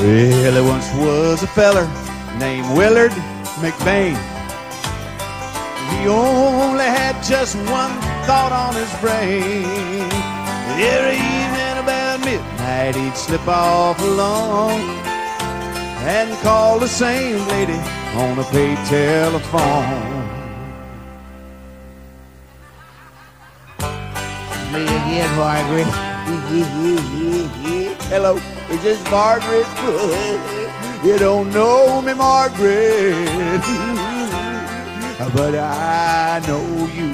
Well, there once was a feller named Willard McBain. He only had just one thought on his brain. Every evening about midnight he'd slip off along and call the same lady on a paid telephone. Me again, Margaret. Hello, is this Margaret? You don't know me, Margaret, but I know you.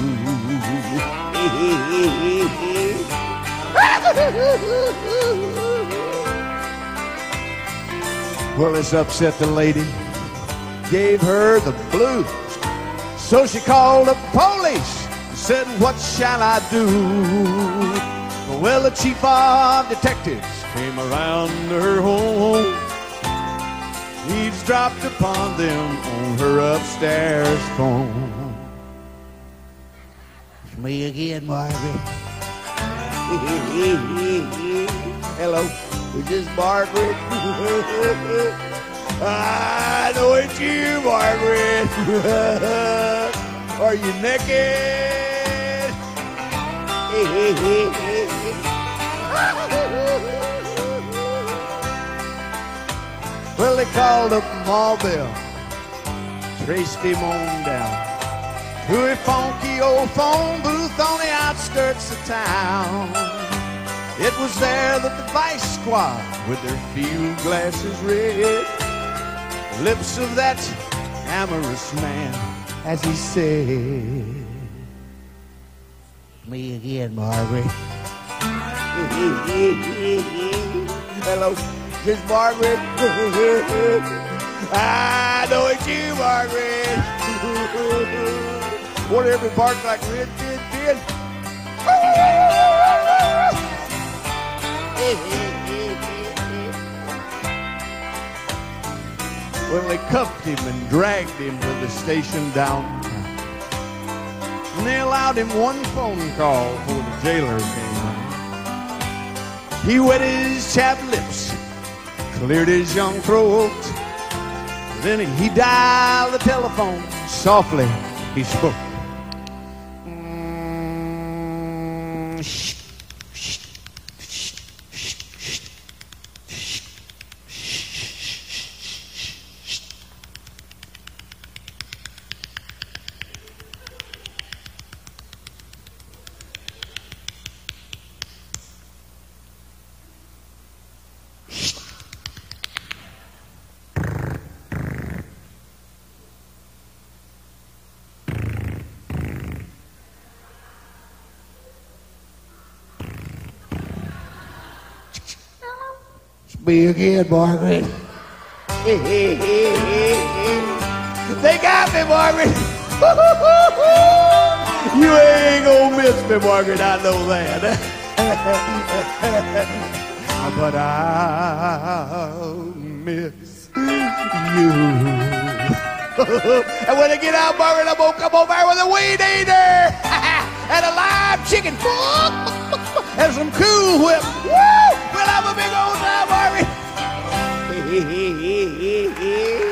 Well, this upset the lady, gave her the blues. So she called the police and said, what shall I do? Well, the chief of detectives came around her home. Eavesdropped upon them on her upstairs phone. It's me again, Margaret. Hello, is this Margaret? I know it's you, Margaret. Are you naked? Well, they called up Mobile, traced him on down to a funky old phone booth on the outskirts of town. It was there that the Vice Squad, with their field glasses red, the lips of that amorous man, as he said, me again, Margaret. hello, this Margaret. I know it's you, Margaret. Won't every bark like Red did? Well, they cuffed him and dragged him to the station downtown. And they allowed him one phone call before the jailer came around. He wet his chapped lips, cleared his young throat. Then he dialed the telephone. Softly he spoke. Me again, Margaret. They got me, Margaret. You ain't gonna miss me, Margaret, I know that. But I'll miss you. And when I get out, Margaret, I'm gonna come over with a weed eater and a live chicken and some Cool Whip. Woo! We'll have a big old time, Margaret.